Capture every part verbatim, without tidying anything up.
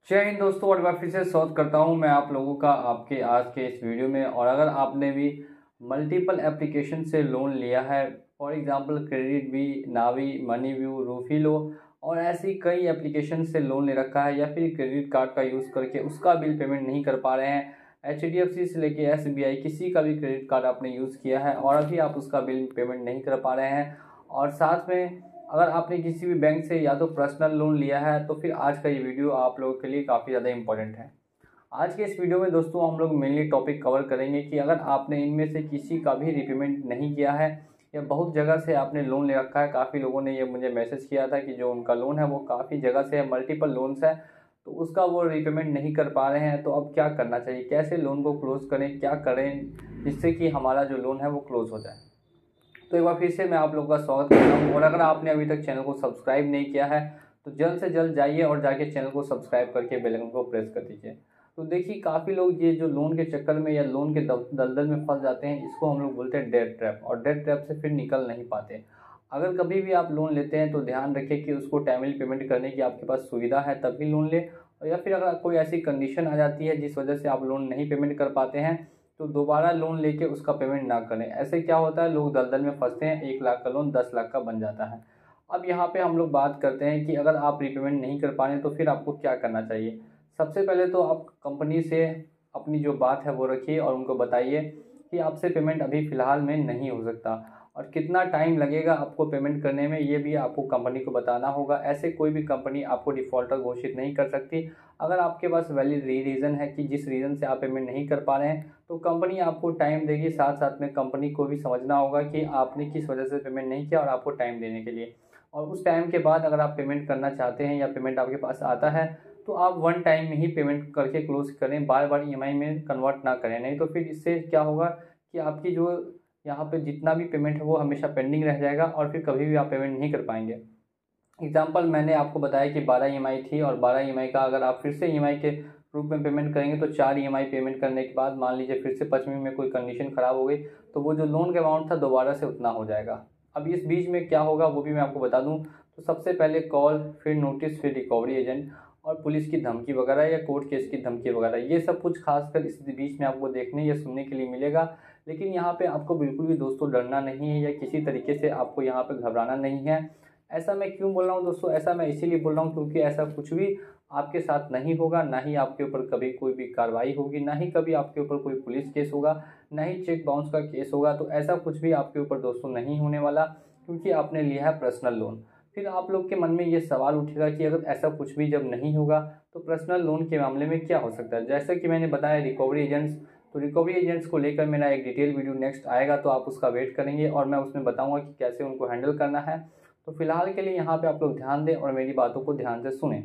जय हिंद दोस्तों, और बार फिर से स्वागत करता हूं मैं आप लोगों का आपके आज के इस वीडियो में। और अगर आपने भी मल्टीपल एप्लीकेशन से लोन लिया है, for example KreditBee, Navi, Money View, Rufilo और ऐसी कई एप्लीकेशन से लोन ले रखा है, या फिर क्रेडिट कार्ड का यूज़ करके उसका बिल पेमेंट नहीं कर पा रहे हैं, एच डी एफ सी से लेके एस बी आई किसी का भी क्रेडिट कार्ड आपने यूज़ किया है और अभी आप उसका बिल पेमेंट नहीं कर पा रहे हैं, और साथ में अगर आपने किसी भी बैंक से या तो पर्सनल लोन लिया है, तो फिर आज का ये वीडियो आप लोगों के लिए काफ़ी ज़्यादा इंपॉर्टेंट है। आज के इस वीडियो में दोस्तों हम लोग मेनली टॉपिक कवर करेंगे कि अगर आपने इनमें से किसी का भी रीपेमेंट नहीं किया है, या बहुत जगह से आपने लोन ले रखा है, काफ़ी लोगों ने ये मुझे मैसेज किया था कि जो उनका लोन है वो काफ़ी जगह से है, मल्टीपल लोन्स है, तो उसका वो रीपेमेंट नहीं कर पा रहे हैं, तो अब क्या करना चाहिए, कैसे लोन को क्लोज़ करें, क्या करें जिससे कि हमारा जो लोन है वो क्लोज़ हो जाए। तो एक बार फिर से मैं आप लोगों का स्वागत करता हूँ, और अगर आपने अभी तक चैनल को सब्सक्राइब नहीं किया है तो जल्द से जल्द जाइए और जाके चैनल को सब्सक्राइब करके बेल आइकन को प्रेस कर दीजिए। तो देखिए, काफ़ी लोग ये जो लोन के चक्कर में या लोन के दलदल में फंस जाते हैं, इसको हम लोग बोलते हैं डेट ट्रैप, और डेट ट्रैप से फिर निकल नहीं पाते। अगर कभी भी आप लोन लेते हैं तो ध्यान रखें कि उसको टाइमली पेमेंट करने की आपके पास सुविधा है तभी लोन ले, और या फिर अगर कोई ऐसी कंडीशन आ जाती है जिस वजह से आप लोन नहीं पेमेंट कर पाते हैं, तो दोबारा लोन लेके उसका पेमेंट ना करें। ऐसे क्या होता है, लोग दलदल में फंसते हैं, एक लाख का लोन दस लाख का बन जाता है। अब यहाँ पे हम लोग बात करते हैं कि अगर आप रीपेमेंट नहीं कर पा रहे हैं तो फिर आपको क्या करना चाहिए। सबसे पहले तो आप कंपनी से अपनी जो बात है वो रखिए और उनको बताइए कि आपसे पेमेंट अभी फ़िलहाल में नहीं हो सकता, और कितना टाइम लगेगा आपको पेमेंट करने में ये भी आपको कंपनी को बताना होगा। ऐसे कोई भी कंपनी आपको डिफ़ॉल्टर घोषित नहीं कर सकती। अगर आपके पास वैलिड रीज़न है कि जिस रीज़न से आप पेमेंट नहीं कर पा रहे हैं, तो कंपनी आपको टाइम देगी। साथ साथ में कंपनी को भी समझना होगा कि आपने किस वजह से पेमेंट नहीं किया, और आपको टाइम देने के लिए। और उस टाइम के बाद अगर आप पेमेंट करना चाहते हैं या पेमेंट आपके पास आता है, तो आप वन टाइम में ही पेमेंट करके क्लोज करें, बार बार ई एम आई में कन्वर्ट ना करें। नहीं तो फिर इससे क्या होगा कि आपकी जो यहाँ पे जितना भी पेमेंट है वो हमेशा पेंडिंग रह जाएगा, और फिर कभी भी आप पेमेंट नहीं कर पाएंगे। एग्जाम्पल मैंने आपको बताया कि बारह ई एम आई थी, और बारह ई एम आई का अगर आप फिर से ई एम आई के रूप में पेमेंट करेंगे तो चार ई एम आई पेमेंट करने के बाद मान लीजिए फिर से पचवीं में कोई कंडीशन ख़राब हो गई, तो वो जो लोन का अमाउंट था दोबारा से उतना हो जाएगा। अब इस बीच में क्या होगा वो भी मैं आपको बता दूं। तो सबसे पहले कॉल, फिर नोटिस, फिर रिकवरी एजेंट, और पुलिस की धमकी वगैरह या कोर्ट केस की धमकी वगैरह, ये सब कुछ खासकर इस बीच में आपको देखने या सुनने के लिए मिलेगा। लेकिन यहाँ पे आपको बिल्कुल भी दोस्तों डरना नहीं है, या किसी तरीके से आपको यहाँ पे घबराना नहीं है। ऐसा मैं क्यों बोल रहा हूँ दोस्तों, ऐसा मैं इसीलिए बोल रहा हूँ क्योंकि ऐसा कुछ भी आपके साथ नहीं होगा। ना ही आपके ऊपर कभी कोई भी कार्रवाई होगी, ना ही कभी आपके ऊपर कोई पुलिस केस होगा, ना ही चेक बाउंस का केस होगा। तो ऐसा कुछ भी आपके ऊपर दोस्तों नहीं होने वाला, क्योंकि आपने लिया है पर्सनल लोन। फिर आप लोग के मन में ये सवाल उठेगा कि अगर ऐसा कुछ भी जब नहीं होगा तो पर्सनल लोन के मामले में क्या हो सकता है। जैसा कि मैंने बताया रिकवरी एजेंट्स, तो रिकवरी एजेंट्स को लेकर मेरा एक डिटेल वीडियो नेक्स्ट आएगा, तो आप उसका वेट करेंगे, और मैं उसमें बताऊंगा कि कैसे उनको हैंडल करना है। तो फिलहाल के लिए यहाँ पे आप लोग ध्यान दें और मेरी बातों को ध्यान से सुनें।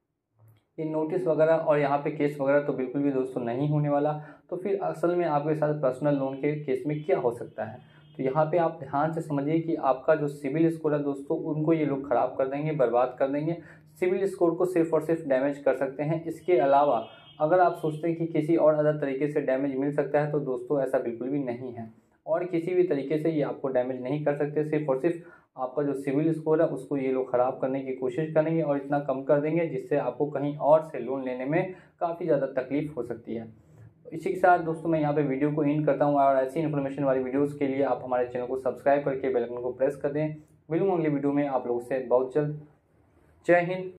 ये नोटिस वगैरह और यहाँ पे केस वगैरह तो बिल्कुल भी दोस्तों नहीं होने वाला। तो फिर असल में आपके साथ पर्सनल लोन के केस में क्या हो सकता है, तो यहाँ पे आप ध्यान से समझिए कि आपका जो सिविल स्कोर है दोस्तों, उनको ये लोग ख़राब कर देंगे, बर्बाद कर देंगे। सिविल स्कोर को सिर्फ और सिर्फ डैमेज कर सकते हैं। इसके अलावा अगर आप सोचते हैं कि किसी और अदर तरीके से डैमेज मिल सकता है, तो दोस्तों ऐसा बिल्कुल भी नहीं है, और किसी भी तरीके से ये आपको डैमेज नहीं कर सकते। सिर्फ और सिर्फ आपका जो सिविल स्कोर है उसको ये लोग ख़राब करने की कोशिश करेंगे, और इतना कम कर देंगे जिससे आपको कहीं और से लोन लेने में काफ़ी ज़्यादा तकलीफ हो सकती है। तो इसी के साथ दोस्तों मैं यहाँ पे वीडियो को एंड करता हूँ, और ऐसी इन्फॉर्मेशन वाली वीडियोस के लिए आप हमारे चैनल को सब्सक्राइब करके बेल आइकन को प्रेस कर दें। मिलूंगा अगली वीडियो में आप लोगों से बहुत जल्द। जय हिंद।